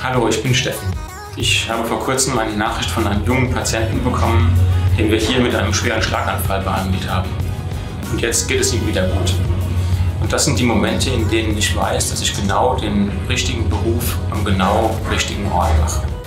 Hallo, ich bin Steffen. Ich habe vor kurzem eine Nachricht von einem jungen Patienten bekommen, den wir hier mit einem schweren Schlaganfall behandelt haben. Und jetzt geht es ihm wieder gut. Und das sind die Momente, in denen ich weiß, dass ich genau den richtigen Beruf am genau richtigen Ort mache.